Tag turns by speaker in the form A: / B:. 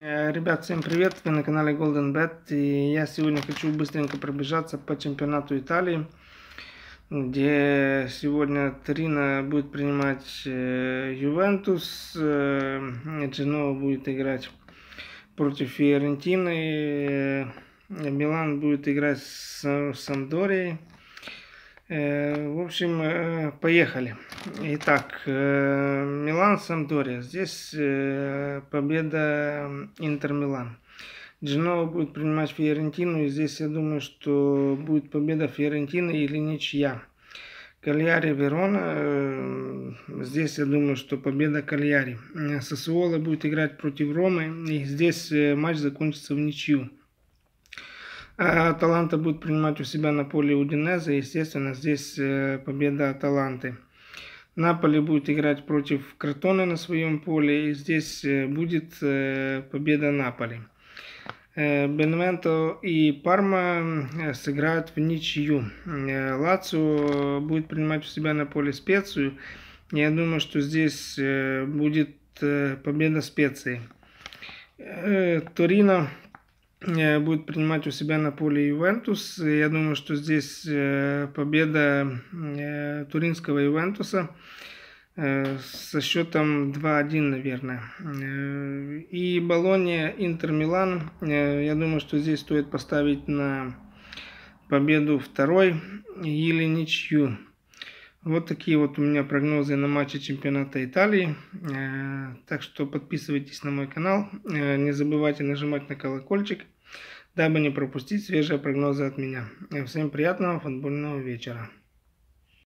A: Ребят, всем привет! Вы на канале Golden Bet. И я сегодня хочу быстренько пробежаться по чемпионату Италии, где сегодня Торино будет принимать Ювентус, Дженоа будет играть против Фиорентины, Милан будет играть с Сампдорией. В общем, поехали. Итак, Милан-Сампдория. Здесь победа Интер-Милан. Дженоа будет принимать Фиорентину. И здесь я думаю, что будет победа Фиорентины или ничья. Кальяри-Верона. Здесь я думаю, что победа Кальяри. Сассуоло будет играть против Ромы. И здесь матч закончится в ничью. Аталанта будет принимать у себя на поле Удинезе. Естественно, здесь победа Аталанты. Наполи будет играть против Кротоне на своем поле. И здесь будет победа Наполи. Беневенто и Парма сыграют в ничью. Лацио будет принимать у себя на поле Специю. Я думаю, что здесь будет победа Специи. Торино будет принимать у себя на поле Ювентус. Я думаю, что здесь победа туринского Ювентуса со счетом 2-1, наверное. И Болонья, Интер-Милан. Я думаю, что здесь стоит поставить на победу второй или ничью. Вот такие вот у меня прогнозы на матчи чемпионата Италии. Так что подписывайтесь на мой канал. Не забывайте нажимать на колокольчик, дабы не пропустить свежие прогнозы от меня. Всем приятного футбольного вечера.